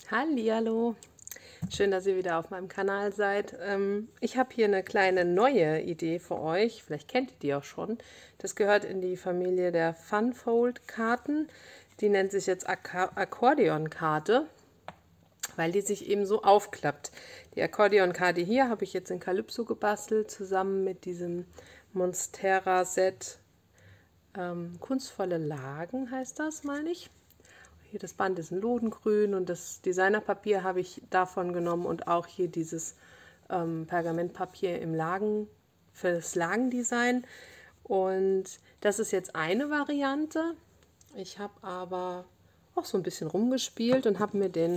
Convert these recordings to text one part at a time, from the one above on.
Hallihallo, schön, dass ihr wieder auf meinem Kanal seid. Ich habe hier eine kleine neue Idee für euch. Vielleicht kennt ihr die auch schon. Das gehört in die Familie der Funfold-Karten. Die nennt sich jetzt Akkordeonkarte, weil die sich eben so aufklappt. Die Akkordeonkarte hier habe ich jetzt in Calypso gebastelt, zusammen mit diesem Monstera-Set. Kunstvolle Lagen heißt das, meine ich. Hier das Band ist ein Lodengrün und das Designerpapier habe ich davon genommen und auch hier dieses Pergamentpapier im Lagen für das Lagendesign. Und das ist jetzt eine Variante. Ich habe aber auch so ein bisschen rumgespielt und habe mir den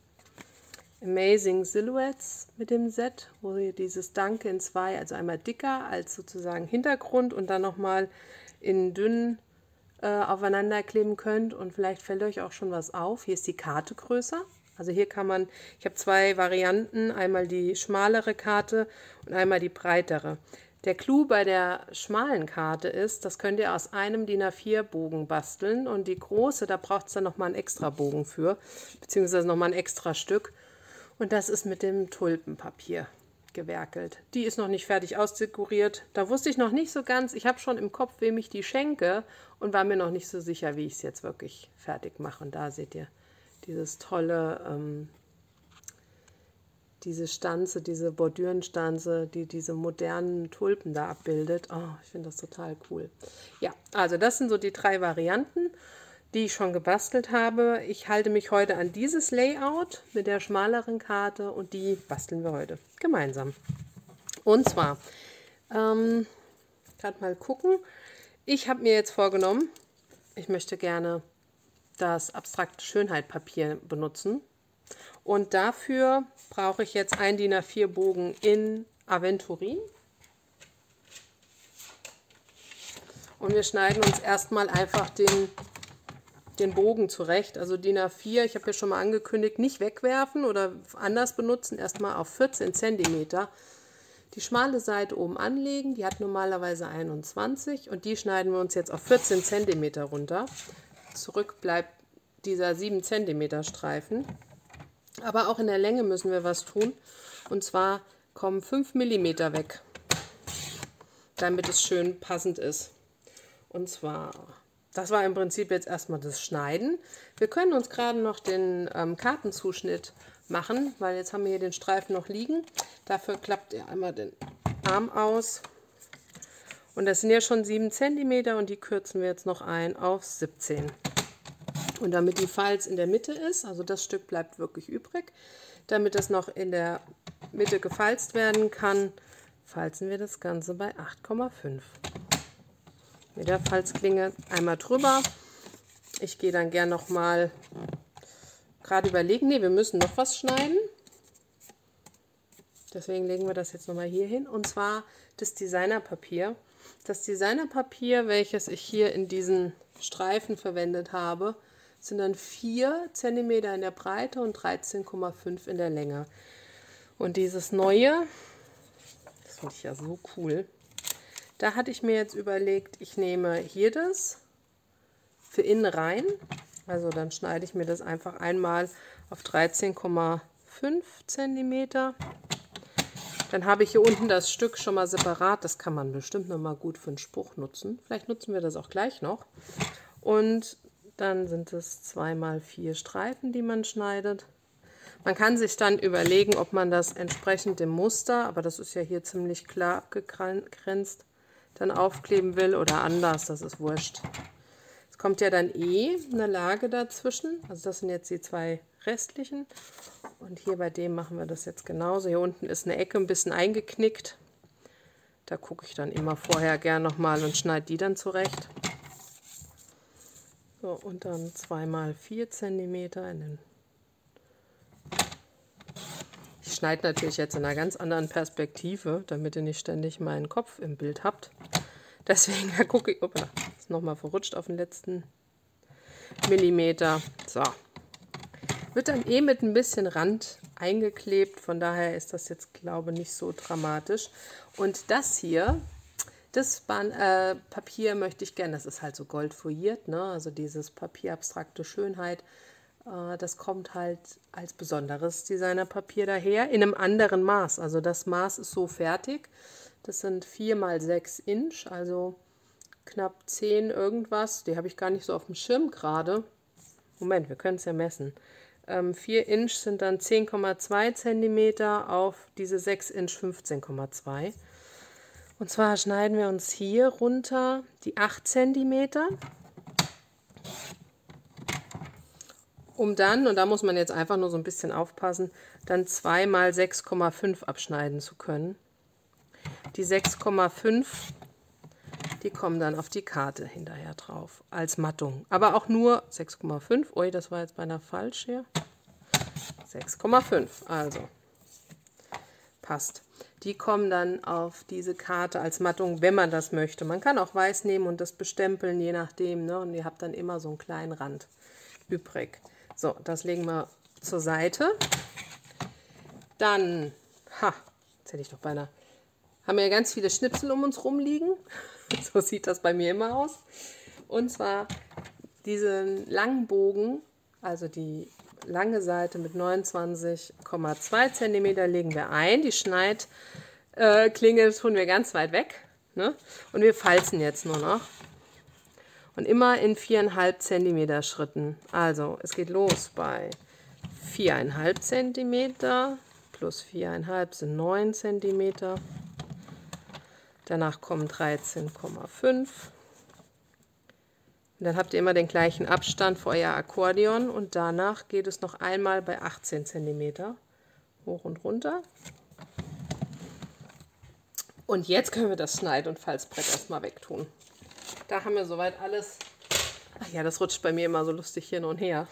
Amazing Silhouettes mit dem Set, wo ihr dieses Danke in zwei, also einmal dicker als sozusagen Hintergrund und dann nochmal in dünn aufeinander kleben könnt, und vielleicht fällt euch auch schon was auf. Hier ist die Karte größer. Also hier kann man, ich habe zwei Varianten, einmal die schmalere Karte und einmal die breitere. Der Clou bei der schmalen Karte ist, das könnt ihr aus einem DIN A4 Bogen basteln, und die große, da braucht es dann nochmal einen extra Bogen für, beziehungsweise nochmal ein extra Stück, und das ist mit dem Tulpenpapier gewerkelt. Die ist noch nicht fertig ausdekoriert. Da wusste ich noch nicht so ganz. Ich habe schon im Kopf, wem ich die schenke, und war mir noch nicht so sicher, wie ich es jetzt wirklich fertig mache. Und da seht ihr dieses tolle, diese Stanze, diese Bordürenstanze, die diese modernen Tulpen da abbildet. Oh, ich finde das total cool. Ja, also das sind so die drei Varianten, die ich schon gebastelt habe. Ich halte mich heute an dieses Layout mit der schmaleren Karte, und die basteln wir heute gemeinsam. Und zwar, gerade mal gucken, ich habe mir jetzt vorgenommen, ich möchte gerne das abstrakte Schönheit-Papier benutzen, und dafür brauche ich jetzt einen DIN A4 Bogen in Aventurin. Und wir schneiden uns erstmal einfach den Bogen zurecht, also DIN A4, ich habe ja schon mal angekündigt, nicht wegwerfen oder anders benutzen, erstmal auf 14 cm. Die schmale Seite oben anlegen, die hat normalerweise 21, und die schneiden wir uns jetzt auf 14 cm runter. Zurück bleibt dieser 7 cm Streifen. Aber auch in der Länge müssen wir was tun, und zwar kommen 5 mm weg, damit es schön passend ist. Und zwar, das war im Prinzip jetzt erstmal das Schneiden. Wir können uns gerade noch den Kartenzuschnitt machen, weil jetzt haben wir hier den Streifen noch liegen. Dafür klappt ihr einmal den Arm aus. Und das sind ja schon 7 cm, und die kürzen wir jetzt noch ein auf 17. Und damit die Falz in der Mitte ist, also das Stück bleibt wirklich übrig, damit das noch in der Mitte gefalzt werden kann, falzen wir das Ganze bei 8,5. Mit der Falzklinge einmal drüber. Ich gehe dann gern noch mal gerade überlegen, nee, wir müssen noch was schneiden. Deswegen legen wir das jetzt noch mal hier hin, und zwar das Designerpapier. Das Designerpapier, welches ich hier in diesen Streifen verwendet habe, sind dann 4 cm in der Breite und 13,5 in der Länge. Und dieses neue, das finde ich ja so cool, da hatte ich mir jetzt überlegt, ich nehme hier das für innen rein. Also dann schneide ich mir das einfach einmal auf 13,5 cm. Dann habe ich hier unten das Stück schon mal separat. Das kann man bestimmt noch mal gut für einen Spruch nutzen. Vielleicht nutzen wir das auch gleich noch. Und dann sind es 2x4 Streifen, die man schneidet. Man kann sich dann überlegen, ob man das entsprechend dem Muster, aber das ist ja hier ziemlich klar abgegrenzt, dann aufkleben will oder anders, das ist wurscht. Es kommt ja dann eine Lage dazwischen, also das sind jetzt die zwei restlichen, und hier bei dem machen wir das jetzt genauso. Hier unten ist eine Ecke ein bisschen eingeknickt, da gucke ich dann immer vorher gern nochmal und schneide die dann zurecht. So, und dann 2x4 cm in den. Ich schneide natürlich jetzt in einer ganz anderen Perspektive, damit ihr nicht ständig meinen Kopf im Bild habt. Deswegen gucke ich, opa, ist nochmal verrutscht auf den letzten Millimeter. So. Wird dann mit ein bisschen Rand eingeklebt, von daher ist das jetzt, glaube ich, nicht so dramatisch. Und das hier, das Papier möchte ich gerne, das ist halt so goldfoliert, ne? Also dieses Papier abstrakte Schönheit. Das kommt halt als besonderes Designerpapier daher, in einem anderen Maß. Also das Maß ist so fertig. Das sind 4 mal 6 Inch, also knapp 10 irgendwas. Die habe ich gar nicht so auf dem Schirm gerade. Moment, wir können es ja messen. 4 Inch sind dann 10,2 cm auf diese 6 Inch 15,2. Und zwar schneiden wir uns hier runter die 8 cm. Um dann, und da muss man jetzt einfach nur so ein bisschen aufpassen, dann 2 mal 6,5 abschneiden zu können. Die 6,5, die kommen dann auf die Karte hinterher drauf, als Mattung. Aber auch nur 6,5. Ui, das war jetzt beinahe falsch hier. 6,5, also passt. Die kommen dann auf diese Karte als Mattung, wenn man das möchte. Man kann auch weiß nehmen und das bestempeln, je nachdem, ne? Und ihr habt dann immer so einen kleinen Rand übrig. So, das legen wir zur Seite. Dann, jetzt hätte ich doch beinahe, haben wir ja ganz viele Schnipsel um uns rumliegen. So sieht das bei mir immer aus. Und zwar diesen langen Bogen, also die lange Seite mit 29,2 cm legen wir ein. Die Schneidklinge tun wir ganz weit weg. Ne? Und wir falzen jetzt nur noch. Und immer in 4,5 cm Schritten. Also es geht los bei 4,5 cm plus 4,5 sind 9 cm. Danach kommen 13,5. Und dann habt ihr immer den gleichen Abstand für euer Akkordeon. Und danach geht es noch einmal bei 18 cm hoch und runter. Und jetzt können wir das Schneid- und Falzbrett erstmal wegtun. Da haben wir soweit alles. Ach ja, das rutscht bei mir immer so lustig hin und her.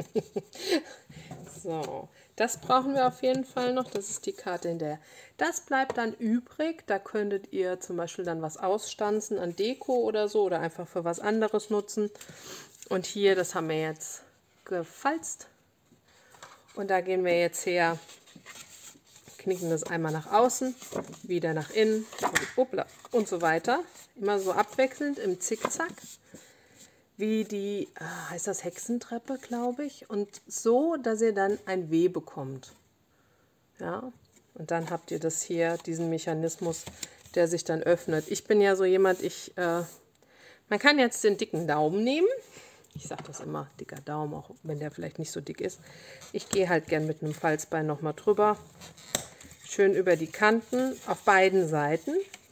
So, das brauchen wir auf jeden Fall noch. Das ist die Karte hinterher. Das bleibt dann übrig. Da könntet ihr zum Beispiel dann was ausstanzen an Deko oder so oder einfach für was anderes nutzen. Und hier, das haben wir jetzt gefalzt. Und da gehen wir jetzt her, knicken das einmal nach außen, wieder nach innen und so weiter. Immer so abwechselnd im Zickzack, wie die, heißt das Hexentreppe, glaube ich. Und so, dass ihr dann ein W bekommt. Ja, und dann habt ihr das hier, diesen Mechanismus, der sich dann öffnet. Ich bin ja so jemand, man kann jetzt den dicken Daumen nehmen. Ich sage das immer, dicker Daumen, auch wenn der vielleicht nicht so dick ist. Ich gehe halt gern mit einem Falzbein nochmal drüber. Schön über die Kanten auf beiden Seiten.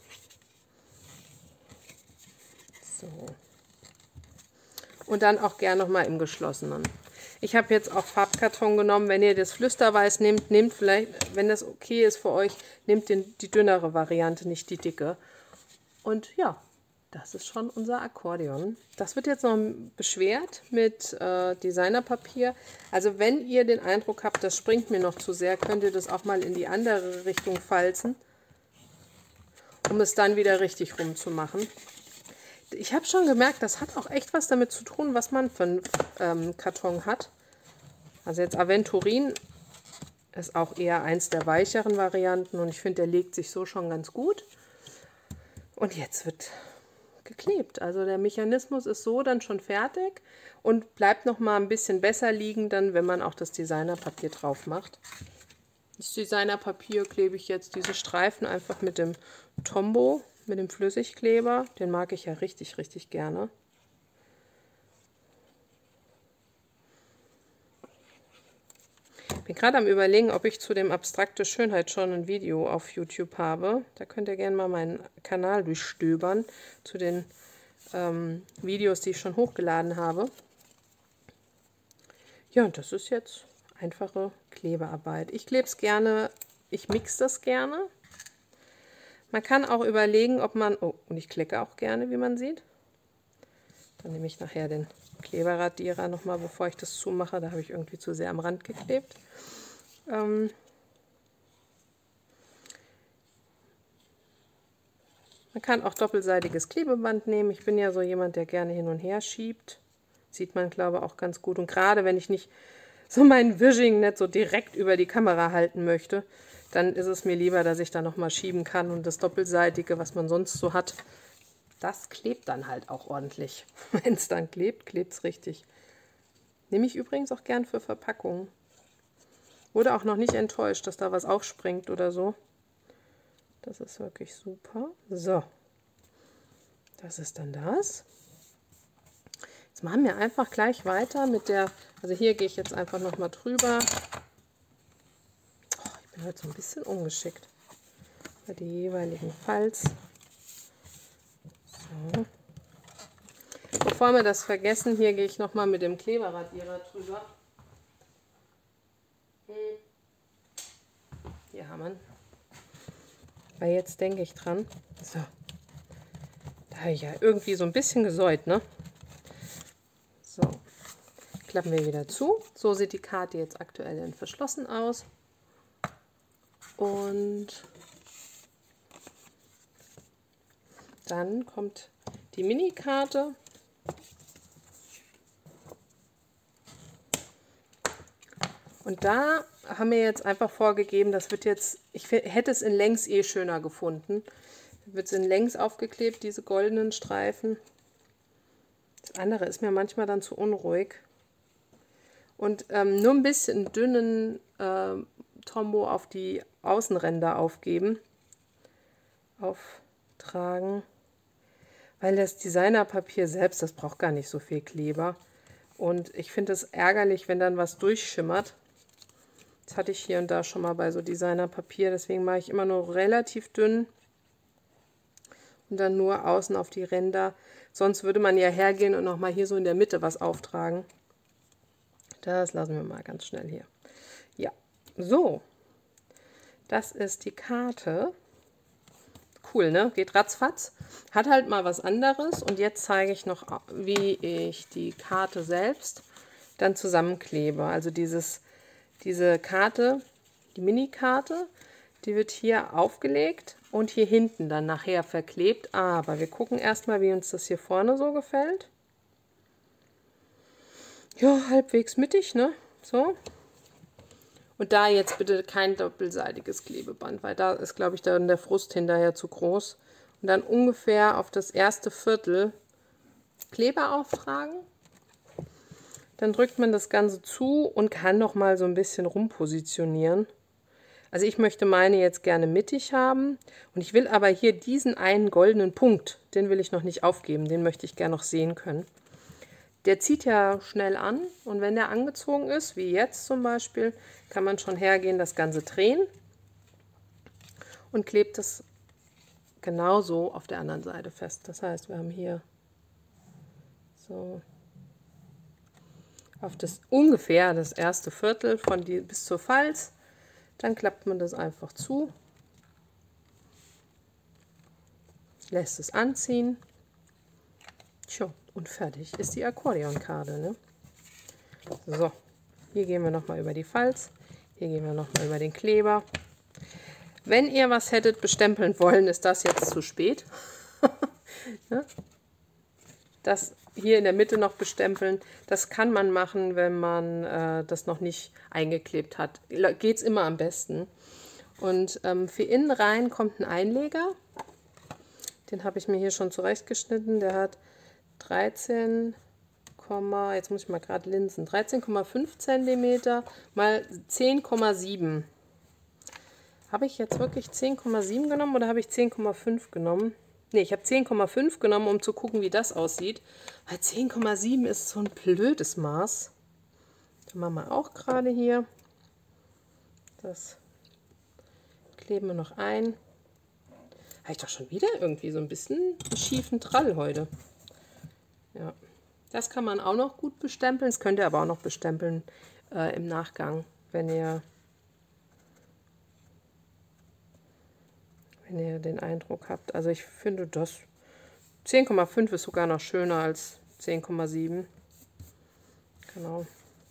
So. Und dann auch gern nochmal im geschlossenen. Ich habe jetzt auch Farbkarton genommen. Wenn ihr das Flüsterweiß nehmt, nehmt vielleicht, wenn das okay ist für euch, nehmt die dünnere Variante, nicht die dicke. Und ja, das ist schon unser Akkordeon. Das wird jetzt noch beschwert mit Designerpapier. Also wenn ihr den Eindruck habt, das springt mir noch zu sehr, könnt ihr das auch mal in die andere Richtung falzen, um es dann wieder richtig rumzumachen. Ich habe schon gemerkt, das hat auch echt was damit zu tun, was man für einen Karton hat. Also jetzt Aventurin ist auch eher eins der weicheren Varianten und ich finde, der legt sich so schon ganz gut. Und jetzt wird geklebt. Also der Mechanismus ist so dann schon fertig und bleibt noch mal ein bisschen besser liegen, dann, wenn man auch das Designerpapier drauf macht. Das Designerpapier klebe ich jetzt diese Streifen einfach mit dem Tombow, mit dem Flüssigkleber. Den mag ich ja richtig, richtig gerne. Ich bin gerade am Überlegen, ob ich zu dem Abstrakte Schönheit schon ein Video auf YouTube habe. Da könnt ihr gerne mal meinen Kanal durchstöbern zu den Videos, die ich schon hochgeladen habe. Ja, und das ist jetzt einfache Klebearbeit. Ich klebe es gerne, ich mixe das gerne. Man kann auch überlegen, ob man, oh, und ich klicke auch gerne, wie man sieht. Dann nehme ich nachher den Kleberadierer nochmal, bevor ich das zumache. Da habe ich irgendwie zu sehr am Rand geklebt. Man kann auch doppelseitiges Klebeband nehmen. Ich bin ja so jemand, der gerne hin und her schiebt. Sieht man, glaube ich, auch ganz gut. Und gerade wenn ich nicht so mein Wishing nicht so direkt über die Kamera halten möchte, dann ist es mir lieber, dass ich da nochmal schieben kann. Und das Doppelseitige, was man sonst so hat, das klebt dann halt auch ordentlich. Wenn es dann klebt, klebt es richtig. Nehme ich übrigens auch gern für Verpackungen. Wurde auch noch nicht enttäuscht, dass da was aufspringt oder so. Das ist wirklich super. So, das ist dann das. Jetzt machen wir einfach gleich weiter mit der, also hier gehe ich jetzt einfach nochmal drüber. Oh, ich bin heute so ein bisschen ungeschickt bei den jeweiligen Falz. So. Bevor wir das vergessen, hier gehe ich nochmal mit dem Kleberradierer drüber. Hier haben wir ihn. Weil jetzt denke ich dran. So. Da habe ich ja irgendwie so ein bisschen gesäut, ne? So. Klappen wir wieder zu. So sieht die Karte jetzt aktuell in verschlossen aus. Und dann kommt die Mini-Karte. Und da haben wir jetzt einfach vorgegeben, das wird jetzt, ich hätte es in längs eh schöner gefunden. Wird es in längs aufgeklebt, diese goldenen Streifen. Das andere ist mir manchmal dann zu unruhig. Und nur ein bisschen dünnen Tombow auf die Außenränder auftragen. Weil das Designerpapier selbst, das braucht gar nicht so viel Kleber. Und ich finde es ärgerlich, wenn dann was durchschimmert. Das hatte ich hier und da schon mal bei so Designerpapier, deswegen mache ich immer nur relativ dünn und dann nur außen auf die Ränder. Sonst würde man ja hergehen und nochmal hier so in der Mitte was auftragen. Das lassen wir mal ganz schnell hier. Ja, so, das ist die Karte. Cool, ne? Geht ratzfatz. Hat halt mal was anderes und jetzt zeige ich noch, wie ich die Karte selbst dann zusammenklebe. Also diese Karte, die Mini-Karte, die wird hier aufgelegt und hier hinten dann nachher verklebt. Aber wir gucken erstmal, wie uns das hier vorne so gefällt. Ja, halbwegs mittig, ne? So. Und da jetzt bitte kein doppelseitiges Klebeband, weil da ist, glaube ich, dann der Frust hinterher zu groß. Und dann ungefähr auf das erste Viertel Kleber auftragen. Dann drückt man das Ganze zu und kann noch mal so ein bisschen rumpositionieren. Also ich möchte meine jetzt gerne mittig haben. Und ich will aber hier diesen einen goldenen Punkt, den will ich noch nicht aufgeben. Den möchte ich gerne noch sehen können. Der zieht ja schnell an. Und wenn der angezogen ist, wie jetzt zum Beispiel, kann man schon hergehen, das Ganze drehen. Und klebt es genauso auf der anderen Seite fest. Das heißt, wir haben hier so auf das ungefähr das erste Viertel von bis zur Falz. Dann klappt man das einfach zu, lässt es anziehen. Tja, und fertig ist die Akkordeonkarte, ne? So, hier gehen wir nochmal über die Falz, hier gehen wir nochmal über den Kleber. Wenn ihr was hättet bestempeln wollen, ist das jetzt zu spät. Ne? Das hier in der Mitte noch bestempeln, das kann man machen, wenn man das noch nicht eingeklebt hat. Geht es immer am besten. Und für innen rein kommt ein Einleger. Den habe ich mir hier schon zurechtgeschnitten. Der hat 13, jetzt muss ich mal gerade linsen, 13,5 cm mal 10,7. Habe ich jetzt wirklich 10,7 genommen oder habe ich 10,5 genommen? Ne, ich habe 10,5 genommen, um zu gucken, wie das aussieht. Weil 10,7 ist so ein blödes Maß. Das machen wir auch gerade hier. Das kleben wir noch ein. Habe ich doch schon wieder irgendwie so ein bisschen einen schiefen Trall heute. Ja, das kann man auch noch gut bestempeln. Das könnt ihr aber auch noch bestempeln im Nachgang, wenn ihr den Eindruck habt. Also ich finde, das 10,5 ist sogar noch schöner als 10,7. Genau.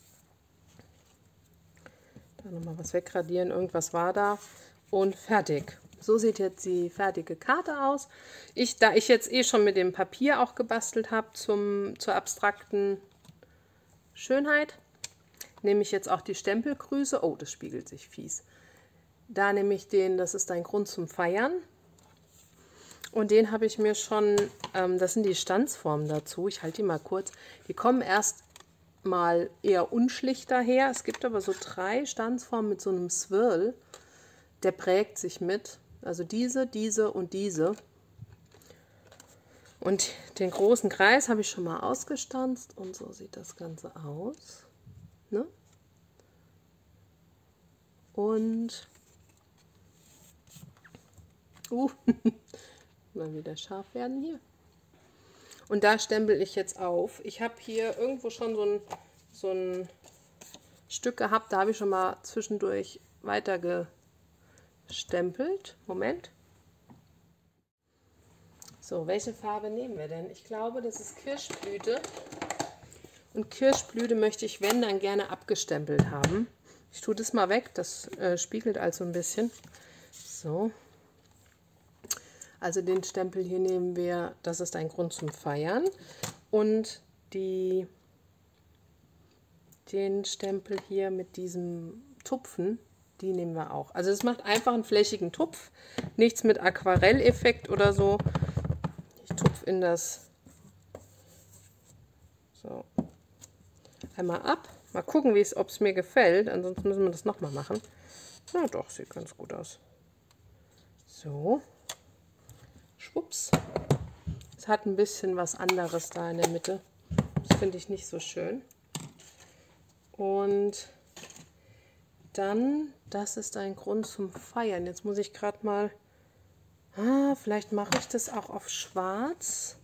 Da nochmal was wegradieren. Irgendwas war da. Und fertig. So sieht jetzt die fertige Karte aus. Da ich jetzt eh schon mit dem Papier auch gebastelt habe zur abstrakten Schönheit, nehme ich jetzt auch die Stempelgrüße. Oh, das spiegelt sich fies. Da nehme ich den, das ist ein Grund zum Feiern. Und den habe ich mir schon, das sind die Stanzformen dazu. Ich halte die mal kurz. Die kommen erst mal eher unschlichter her. Es gibt aber so 3 Stanzformen mit so einem Swirl. Der prägt sich mit. Also diese, diese und diese. Und den großen Kreis habe ich schon mal ausgestanzt. Und so sieht das Ganze aus. Ne? Und mal wieder scharf werden hier. Und da stempel ich jetzt auf. Ich habe hier irgendwo schon so ein Stück gehabt, da habe ich schon mal zwischendurch weiter gestempelt. Moment. So, welche Farbe nehmen wir denn? Ich glaube, das ist Kirschblüte. Und Kirschblüte möchte ich, wenn, dann gerne abgestempelt haben. Ich tue das mal weg, das spiegelt also ein bisschen. So. Also den Stempel hier nehmen wir, das ist ein Grund zum Feiern. Und den Stempel hier mit diesem Tupfen, die nehmen wir auch. Also es macht einfach einen flächigen Tupf, nichts mit Aquarelleffekt oder so. Ich tupfe in das so einmal ab. Mal gucken, ob es mir gefällt, ansonsten müssen wir das nochmal machen. Na doch, sieht ganz gut aus. So. Schwupps. Es hat ein bisschen was anderes da in der Mitte. Das finde ich nicht so schön. Und dann, das ist ein Grund zum Feiern. Jetzt muss ich gerade mal, vielleicht mache ich das auch auf Schwarz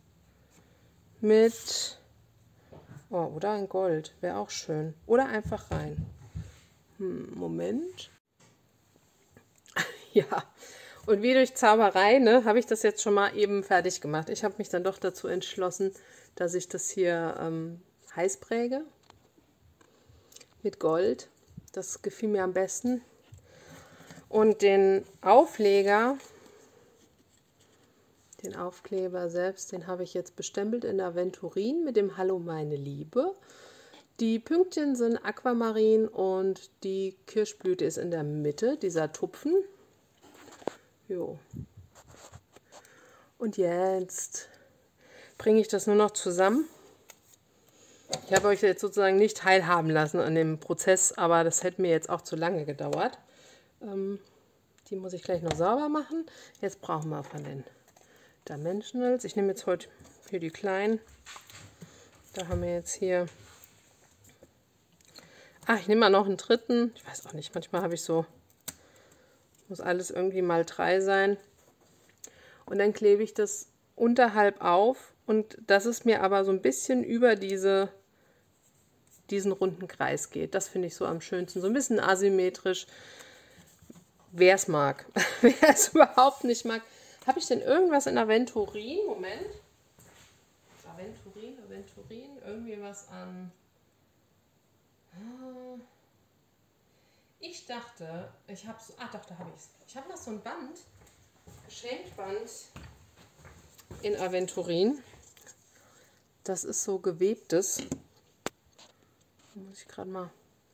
mit, oder ein Gold, wäre auch schön. Oder einfach rein. Moment. Ja. Und wie durch Zauberei, ne, habe ich das jetzt schon mal eben fertig gemacht. Ich habe mich dann doch dazu entschlossen, dass ich das hier heiß präge mit Gold. Das gefiel mir am besten. Und den Aufleger, den Aufkleber selbst, den habe ich jetzt bestempelt in Aventurin mit dem Hallo meine Liebe. Die Pünktchen sind Aquamarin und die Kirschblüte ist in der Mitte, dieser Tupfen. Jo. Und jetzt bringe ich das nur noch zusammen. Ich habe euch jetzt sozusagen nicht teilhaben lassen an dem Prozess, aber das hätte mir jetzt auch zu lange gedauert. Die muss ich gleich noch sauber machen. Jetzt brauchen wir von den Dimensionals. Ich nehme jetzt heute hier die kleinen. Da haben wir jetzt hier... ich nehme mal noch einen dritten. Ich weiß auch nicht, manchmal habe ich so... Muss alles irgendwie mal 3 sein. Und dann klebe ich das unterhalb auf. Und dass es mir aber so ein bisschen über diesen runden Kreis geht. Das finde ich so am schönsten. So ein bisschen asymmetrisch. Wer es mag. Wer es überhaupt nicht mag. Habe ich denn irgendwas in Aventurin? Moment. Aventurin. Irgendwie was an... Ich dachte, ich habe so... doch, da habe ich es. Ich habe noch so ein Band. Geschenkband in Aventurin. Das ist so gewebtes. Da muss ich gerade mal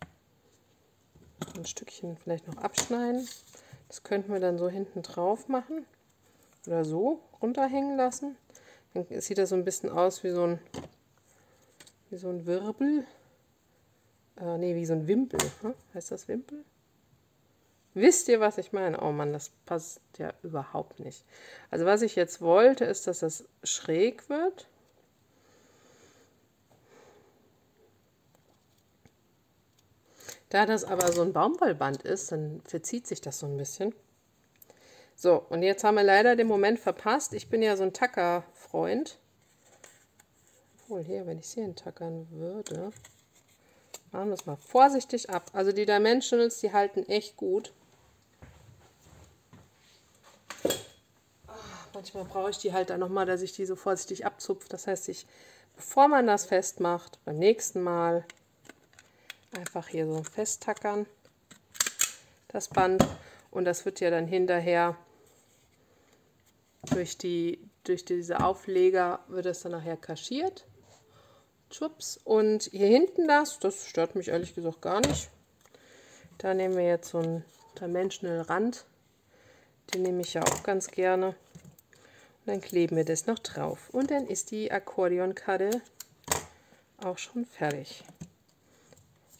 ein Stückchen vielleicht noch abschneiden. Das könnten wir dann so hinten drauf machen. Oder so runterhängen lassen. Dann sieht das so ein bisschen aus wie so ein Wirbel. Nee, wie so ein Wimpel. Heißt das Wimpel? Wisst ihr, was ich meine? Oh Mann, das passt ja überhaupt nicht. Also was ich jetzt wollte, ist, dass das schräg wird. Da das aber so ein Baumwollband ist, dann verzieht sich das so ein bisschen. So, und jetzt haben wir leider den Moment verpasst. Ich bin ja so ein Tacker-Freund. Obwohl, hier, wenn ich es hier tackern würde... Machen wir es mal vorsichtig ab. Also die Dimensionals, die halten echt gut. Manchmal brauche ich die halt dann nochmal, dass ich die so vorsichtig abzupfe. Das heißt, bevor man das festmacht, beim nächsten Mal einfach hier so festtackern, das Band. Und das wird ja dann hinterher durch diese Aufleger wird es dann nachher kaschiert. Schwupps. Und hier hinten das stört mich ehrlich gesagt gar nicht. Da nehmen wir jetzt so einen Dimensional Rand. Den nehme ich ja auch ganz gerne. Und dann kleben wir das noch drauf. Und dann ist die Akkordeonkarte auch schon fertig.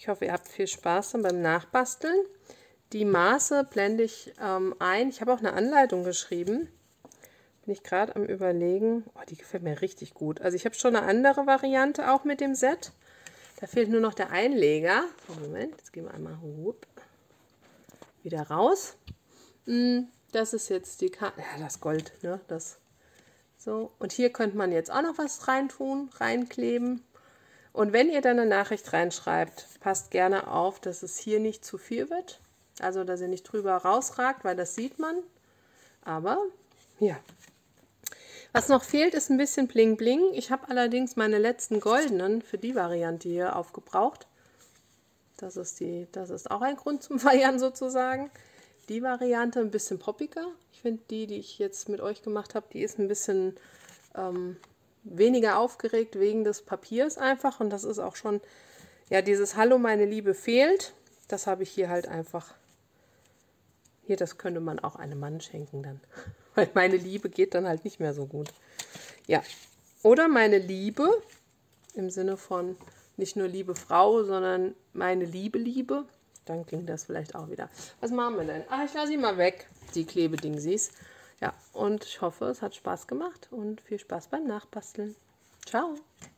Ich hoffe, ihr habt viel Spaß dann beim Nachbasteln. Die Maße blende ich ein. Ich habe auch eine Anleitung geschrieben. Bin ich gerade am Überlegen. Oh, die gefällt mir richtig gut. Also ich habe schon eine andere Variante auch mit dem Set. Da fehlt nur noch der Einleger. Moment, jetzt gehen wir einmal wieder raus. Das ist jetzt die Karte. Ja, das Gold, ne? Das so. Und hier könnte man jetzt auch noch was reintun, reinkleben. Und wenn ihr dann eine Nachricht reinschreibt, passt gerne auf, dass es hier nicht zu viel wird. Also, dass ihr nicht drüber rausragt, weil das sieht man. Aber, ja. Was noch fehlt, ist ein bisschen Bling Bling. Ich habe allerdings meine letzten goldenen für die Variante hier aufgebraucht. Das ist auch ein Grund zum Feiern sozusagen. Die Variante ein bisschen poppiger. Ich finde die ich jetzt mit euch gemacht habe, die ist ein bisschen weniger aufgeregt wegen des Papiers einfach. Und das ist auch schon, ja, dieses Hallo, meine Liebe fehlt. Das habe ich hier halt einfach. Hier, das könnte man auch einem Mann schenken dann. Weil meine Liebe geht dann halt nicht mehr so gut. Ja, oder meine Liebe im Sinne von nicht nur liebe Frau, sondern meine Liebe. Dann klingt das vielleicht auch wieder. Was machen wir denn? Ich lasse sie mal weg, die Klebedingsies. Ja, und ich hoffe, es hat Spaß gemacht und viel Spaß beim Nachbasteln. Ciao!